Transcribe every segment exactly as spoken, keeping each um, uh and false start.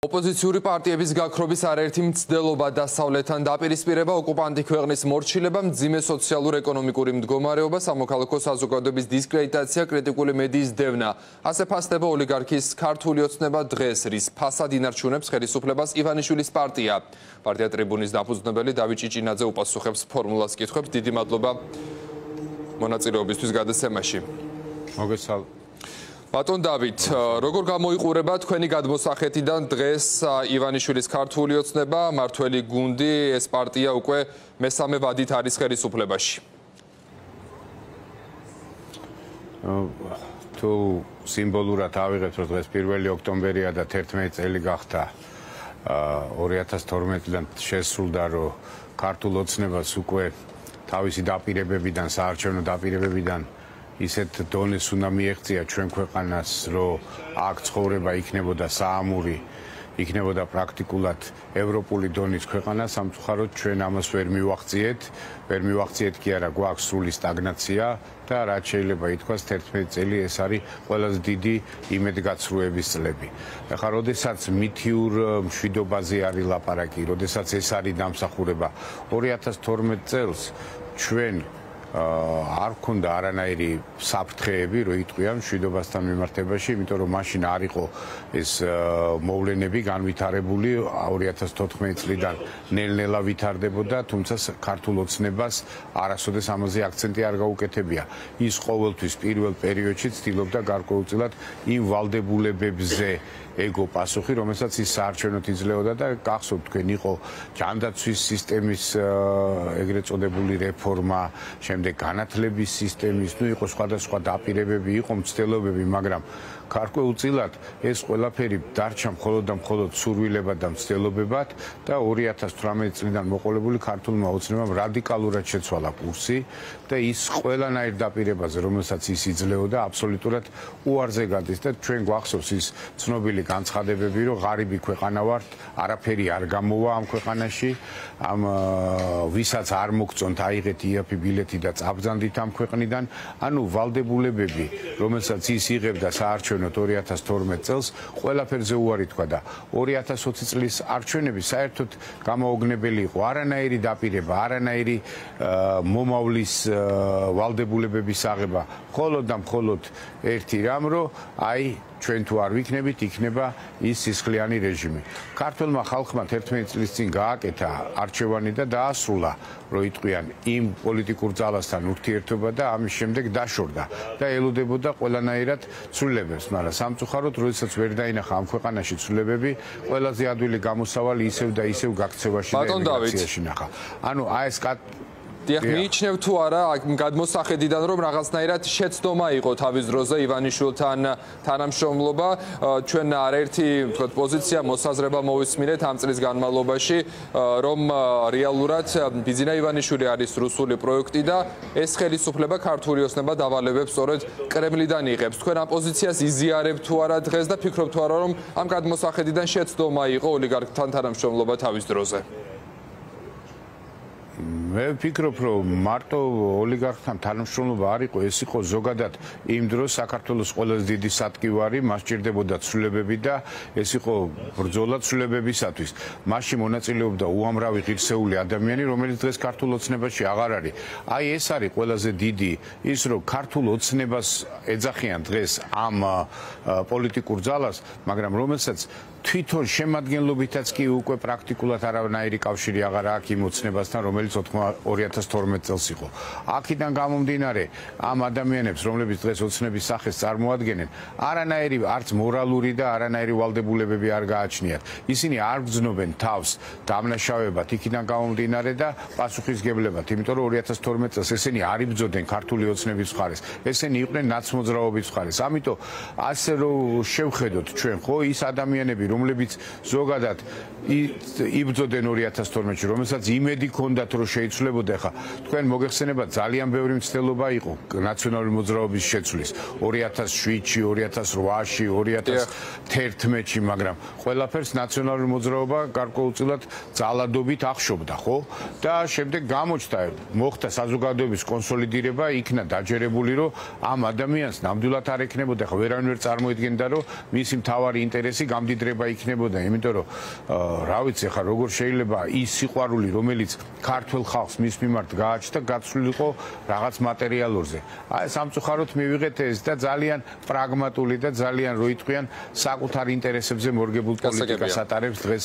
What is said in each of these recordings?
ოპოზიციური პარტიების გაქრობის არაერთი მცდელობა დასავლეთთან დაპირისპირება, ოკუპანტი ქვეყნის მორჩილება, მძიმე სოციალურ-ეკონომიკური მდგომარეობა, სამოქალაქო საზოგადოების დისკრედიტაცია, კრიტიკული მედიის დევნა. ასე ფასდება ოლიგარქის ქართული ოცნება დღეს, რის ფასად ინარჩუნებს ხელისუფლებას ივანიშვილის პარტია. პარტია ტრიბუნის დაფუძნებელი დავით ჭიჭინაძე უპასუხებს ფორმულას კითხვებს. დიდი მადლობა მონაწილეობისთვის გადაცემაში. მოგესალმებით. ბატონ დავით, როგორ გამოიყურება თქვენი გადმოსახეთიდან დღეს ივანიშვილის ქართული ოცნება, მართველი გუნდი, ეს პარტია უკვე მესამე ვადით არის ხელისუფლებაში? თუ სიმბოლურად ავიღებთ, რომ დღეს პირველი ოქტომბერია და თერთმეტი წელი გახდა ორი ათას თორმეტიდან შესრულდა, რომ ქართულ ოცნებას უკვე თავისი დაპირებებიდან, საარჩევნო დაპირებებიდან ისეთ დონეს უნდა მიეღწია ჩვენ ქვეყანას, რომ აქ ცხოვრება იქნებოდა საამური, იქნებოდა პრაქტიკულად ევროპული დონის ქვეყანა, სამწუხაროდ ჩვენ ამას ვერ მივაღწიეთ, ვერ მივაღწიეთ კი არა, გვაქვს სრული სტაგნაცია და რაც შეიძლება ითქვას თერთმეტი წელი ეს არის ყველაზე დიდი იმედგაცრუების წლები. ახლა როდესაც მითიურ მშვიდობაზე არის ლაპარაკი, როდესაც ეს არის დამსახურება ორი ათას თორმეტ წელს ჩვენ არ ქონდა არანაირი საფრთხეები, რომ იტყვიან მშვიდობასთან მიმართებაში, იმიტომ რომ მაშინ არ იყო ეს მოვლენები განვითარებული ორი ათას თოთხმეტი წლიდან ნელ-ნელა ვითარდებოდა, თუმცა ქართულ ოცნებას არასოდეს ამაზე აქცენტი არ გაუკეთებია. ის ყოველთვის პირველ პერიოდში ცდილობდა გარკვეულწილად იმ ვალდებულებებზე ეგო პასუხი, რომელსაც ის საარჩევნოდ იძლეოდა და გახსოვთ თქვენ იყო ჯანდაცვის სისტემის ეგრეთ წოდებული რეფორმა, შემდეგ განათლების სისტემის, ნუ იყო სხვადასხვა დაპირებები, იყო მცდელობები, მაგრამ გარკვეულწილად ეს ყველაფერი დარჩა მხოლოდ და მხოლოდ სურვილებად და მცდელობებად და ორი ათას თვრამეტი წლიდან მოყოლებული ქართულმა ოცნებამ რადიკალურად შეცვალა კურსი და ის ყველანაირ დაპირებაზე, რომელსაც ის იძლეოდა, აბსოლუტურად უარზე გადის და ჩვენ გვახსოვს ის ცნობილი განცხადებები, რომ ღარიბი ქვეყანა ვართ, არაფერი არ გამოვა ამ ქვეყანაში, ამ ვისაც არ მოგწონთ აიღეთ იაფი ბილეთი და წაბრძანდით ამ ქვეყნიდან, ანუ ვალდებულებები, რომელსაც ის იღებდა საარჩევნოდ ორი ათას თორმეტ წელს, ყველაფერზე უარი თქვა და ორი ათას ოცი წლის არჩევნები საერთოდ გამოუგნებელი იყო, არანაირი დაპირება, არანაირი მომავლის ვალდებულებების აღება, მხოლოდ და მხოლოდ ერთი რამ, რომ აი ჩვენ თუ არ ვიქნებით, იქნება ის სისხლიანი რეჟიმი. ქართველმა ხალხმა თერთმეტი წლის წინ გააკეთა არჩევანი და დაასრულა, რომ იტყვიან იმ პოლიტიკურ ძალასთან ურთიერთობა და ამის შემდეგ დაშორდა და ელოდებოდა ყველანაირად ცვლილებებს, მაგრამ სამწუხაროდ, როდესაც ვერ დაინახა ამ ქვეყანაში ცვლილებები, ყველაზე ადვილი გამოსავალი ისევ და ისევ გაქცევაში და ემიგრაციაში ნახა. ანუ აი ეს დიახ, მიიჩნევ თუ არა გადმოსახედიდან, რომ რაღაცნაირად შეცდომა იყო თავის დროზე ივანიშვილთან თანამშრომლობა, ჩვენ არაერთი ვთქვათ პოზიცია მოსაზრება მოვისმინეთ ამ წლის განმავლობაში, რომ რეალურად ბიძინა ივანიშვილი არის რუსული პროექტი და ეს ხელისუფლება ქართული ოცნება დავალებებს სწორედ კრემლიდან იღებს. თქვენ ამ პოზიციას იზიარებთ თუ არა დღეს და ფიქრობთ თუ არა, რომ ამ გადმოსახედიდან შეცდომა იყო ოლიგარქთან თანამშრომლობა თავის დროზე? მე ვფიქრობ, რომ მარტო ოლიგარქთან თანამშრომლობა არ იყო, ეს იყო ზოგადად იმ დროს საქართველოს ყველაზე დიდი სატკივარი, მას ჭირდებოდა ცვლილებები და ეს იყო ბრძოლა ცვლილებებისათვის. მასში მონაწილეობდა უამრავი ღირსეული ადამიანი, რომელიც დღეს ქართულ ოცნებაში აღარ არის. აი ეს არის ყველაზე დიდი ის, რომ ქართულ ოცნებას ეძახიან დღეს ამ პოლიტიკურ ძალას, მაგრამ რომელსაც თვითონ შემადგენლობითაც კი უკვე პრაქტიკულად არავნაირი კავშირი აღარ აქვს იმ ოცნებასთან, რომელიც ორი ათას თორმეტ წელს იყო. აქედან გამომდინარე, ამ ადამიანებს, რომლებიც დღეს ოცნების სახეს წარმოადგენენ, არანაირი არც მორალური და არანაირი ვალდებულებები არ გააჩნიათ. ისინი არ გრძნობენ თავს დამნაშავებად, იქიდან გამომდინარე და პასუხისგებლებად, იმიტომ რომ ორი ათას თორმეტ წელს ესენი არ იბრძოდნენ ქართული ოცნების მხარეს, ესენი იყვნენ ნაცმოძრაობის მხარეს. ამიტომ ასე რომ შევხედოთ ჩვენ, ხო, ის ადამიანები, რომლებიც ზოგადად იბრძოდნენ ორი ათას თორმეტში, რომელსაც იმედი ჰქონდათ, რომ შეიცვლებოდა, ხა თქვენ მოგეხსენება ძალიან ბევრი მცდელობა იყო ნაციონალური მოძრაობის შეცვლის ორი ათას შვიდში, ორი ათას რვაში, ორი ათას თერთმეტში, მაგრამ ყველაფერს ნაციონალური მოძრაობა გარკვეულწილად ძალადობით ახშობდა, ხო? და შემდეგ გამოჩნდა, მოხდა საზოგადოების კონსოლიდირება, იქნა დაჯერებული, რომ ამ ადამიანს ნამდვილად არ ექნებოდა, ხა ვერავინ ვერ წარმოედგენდა, რომ მისი მთავარი ინტერესი გამდიდრება ჭრება იქნებოდა, იმიტომ რომ რა ვიცი, ხა როგორ შეიძლება ის სიყვარული, რომელიც ქართულ ხალხს მის მიმართ გააჩნდა, გაცვლილიყო რაღაც მატერიალურზე. აი სამწუხაროდ მივიღეთ ეს და ძალიან პრაგმატული და ძალიან რო იტყვიან საკუთარ ინტერესებზე მორგებულ პოლიტიკას ატარებს დღეს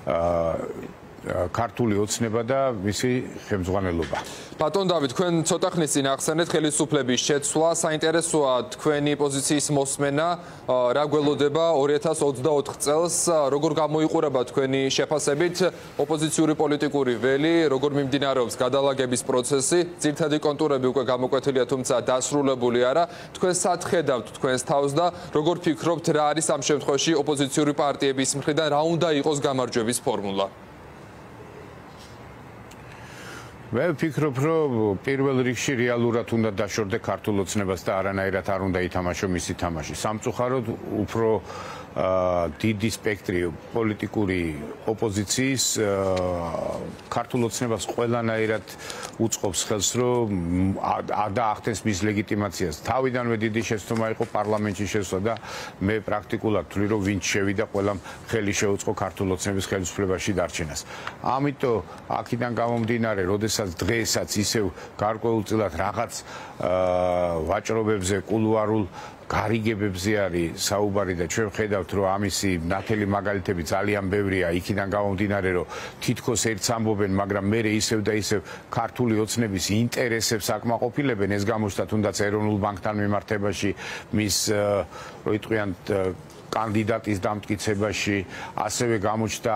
ქართული ოცნება და მისი ხელმძღვანელობა. ბატონ დავით, თქვენ ცოტა ხნის წინ ახსენეთ ხელისუფლების შეცვლა, საინტერესოა თქვენი პოზიციის მოსმენა, რა გველოდება ორი ათას ოცდაოთხ წელს, როგორ გამოიყურება თქვენი შეფასებით ოპოზიციური პოლიტიკური ველი, როგორ მიმდინარეობს გადალაგების პროცესი, ძირითადი კონტურები უკვე გამოკვეთილია, თუმცა დასრულებული არა. თქვენ სად ხედავთ თქვენს თავს და როგორ ფიქრობთ, რა არის ამ შემთხვევაში ოპოზიციური პარტიების მხრიდან, რა უნდა იყოს გამარჯვების ფორმულა? მე ვფიქრობ, რომ პირველ რიგში რეალურად უნდა დაშორდე ქართულ ოცნებას და არანაირად არ უნდა ითამაშო მისი თამაში. სამწუხაროდ უფრო დიდი სპექტრი პოლიტიკური ოპოზიციის ქართულ ოცნებას ყველანაირად უწყობს ხელს, რომ დაახდენს მის ლეგიტიმაციას. თავიდანვე დიდი შეცდომა იყო პარლამენტში შესვლა და მე პრაქტიკულად ვთვლი, რომ ვინც შევიდა, ყველამ ხელი შეუწყო ქართულ ოცნების ხელისუფლებაში დარჩენას. ამიტომ აქედან გამომდინარე, როდესაც დღესაც ისევ გარკვეულწილად რაღაც ვაჭრობებზე, კულუარულ გარიგებებზე არის საუბარი და ჩვენ ვხედავთ, რომ ამისი ნათელი მაგალითები ძალიან ბევრია, იქიდან გამომდინარე, რომ თითქოს ერთს ამბობენ, მაგრამ მერე ისევ და ისევ ქართული ოცნების ინტერესებს აკმაყოფილებენ, ეს გამოჩნდა თუნდაც ეროვნულ ბანკთან მიმართებაში, მის რო იტყვიან კანდიდატის დამტკიცებაში, ასევე გამოჩნდა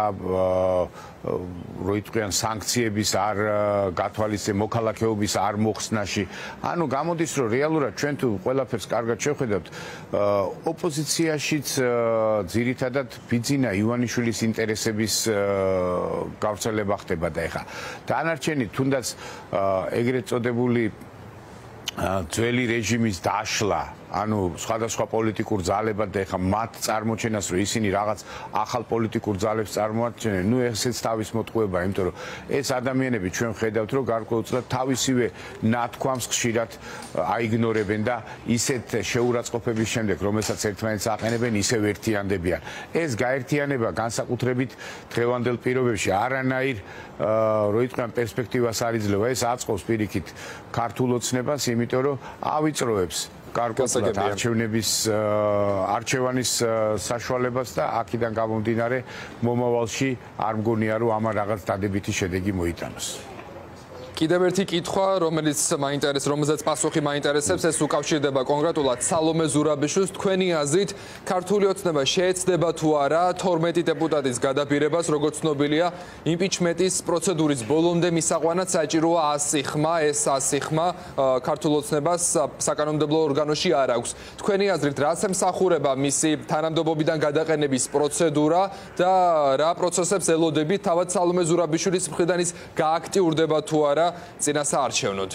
რო იტყვიან სანქციების არ გათვალისწინებაში, მოქალაქეობის არ მოხსნაში. ანუ გამოდის, რომ რეალურად ჩვენ თუ ყველაფერს კარგად შევხედავთ, ოპოზიციაშიც ძირითადად ბიძინა ივანიშვილის ინტერესების გავრცელება ხდება და ეხა დანარჩენი თუნდაც ეგრეთ წოდებული ძველი რეჟიმის დაშლა, ანუ სხვადასხვა პოლიტიკურ ძალებად და ეხა მათ წარმოჩენას, რომ ისინი რაღაც ახალ პოლიტიკურ ძალებს წარმოაჩენენ, ნუ ესეც თავის მოტყუება, იმიტომ რომ ეს ადამიანები ჩვენ ხედავთ, რომ გარკვეულწილად თავისივე ნათქვამს ხშირად აიგნორებენ და ისეთ შეურაცხყოფების შემდეგ, რომელსაც ერთმანეთს აყენებენ, ისევ ერთიანდებიან. ეს გაერთიანება განსაკუთრებით დღევანდელ პირობებში არანაირ რო იტყვიან პერსპექტივას არ იძლევა. ეს აწყობს პირიქით ქართულ ოცნებას, იმიტომ რომ ავიწროებს გარკვეულად არჩევნების არჩევანის საშუალებას და აქედან გამომდინარე მომავალში არ მგონია, რომ ამან რაღაც დადებითი შედეგი მოიტანოს. კიდევ ერთი კითხვა, რომელიც მაინტერესებს, რომელზეც პასუხი მაინტერესებს, ეს უკავშირდება კონკრეტულად სალომე ზურაბიშვილს. თქვენი აზრით, ქართული ოცნება შეეცდება თუ არა თორმეტი დეპუტატის გადაბირებას, როგორც ცნობილია, იმპიჩმენტის პროცედურის ბოლომდე მისაყვანად საჭიროა ასი ხმა, ეს ასი ხმა ქართულ ოცნებას საკანონმდებლო ორგანოში არ აქვს. თქვენი აზრით, რას ემსახურება მისი თანამდებობიდან გადაყენების პროცედურა და რა პროცესებს ელოდებით თავად სალომე ზურაბიშვილის მხრიდან ის გააქტიურდება თუ არა წინასაარჩევნოდ?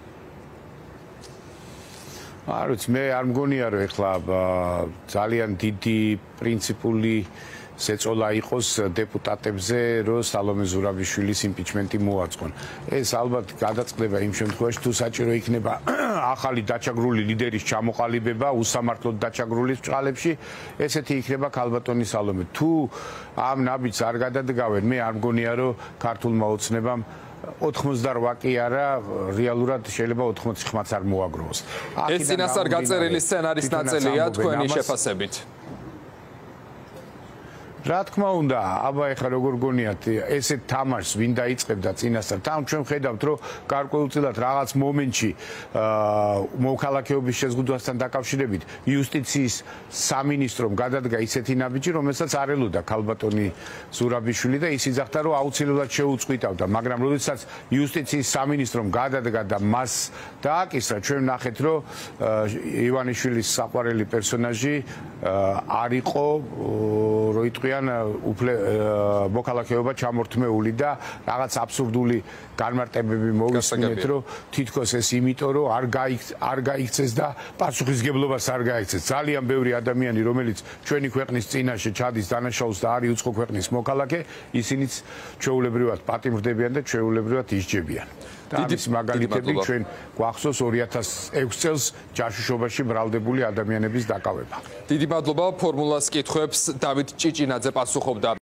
არ ვიცი, მე არ მგონია, რომ ეხლა ძალიან დიდი პრინციპული შეწოლა იყოს დეპუტატებზე, რომ სალომე ზურაბიშვილის იმპიჩმენტი მოაწყონ. ეს ალბათ გადაწყდება იმ შემთხვევაში, თუ საჭირო იქნება ახალი დაჩაგრული ლიდერის ჩამოყალიბება უსამართლოდ დაჩაგრული წყალებში, ესეთი იქნება ქალბატონი სალომე. თუ ამ ნაბიჯს არ გადადგავენ, მე არ მგონია, რომ ქართულმა ოცნებამ ოთხმოცდაოთხ კი არა, რეალურად შეიძლება ოთხმოცი ხმაც არ მოაგროვოს. ეს წინასწარ გაწერილი სცენარის ნაწილია თქვენი შეფასებით? რა თქმა უნდა, აბა ეხლა როგორ გონიათ, ესეთ თამაშს ვინ დაიწყებდა წინასწარ? თან ჩვენ ვხედავთ, რომ გარკვეულწილად რაღაც მომენტში მოქალაქეობის შეზღუდვასთან დაკავშირებით იუსტიციის სამინისტრომ გადადგა ისეთი ნაბიჯი, რომელსაც არ ელოდა ქალბატონი ზურაბიშვილი და ის იძახდა, რომ აუცილებლად შეუწყვიტავდა, მაგრამ როდესაც იუსტიციის სამინისტრომ გადადგა და მას დააკისრა, ჩვენ ვნახეთ, რომ ივანიშვილის საყვარელი პერსონაჟი არ იყო, რო იტყვიან მოქალაქეობა ჩამორთმეული და რაღაც აბსურდული განმარტებები მოვისმინეთ, რომ თითქოს ეს იმიტომ, რომ არ გაიქცეს და პასუხისგებლობას არ გაიქცეს. ძალიან ბევრი ადამიანი, რომელიც ჩვენი ქვეყნის წინაშე ჩადის დანაშაულს და არის უცხო ქვეყნის მოქალაქე, ისინიც ჩვეულებრივად პატიმრდებიან და ჩვეულებრივად ისჯებიან. და ამის მაგალითები ჩვენ გვახსოვს ორი ათას ექვსი წელს ჯაშუშობაში მრავლდებული ადამიანების დაკავება. დიდი მადლობა. ფორმულას კითხვებს დავით ჭიჭინაძე პასუხობდა.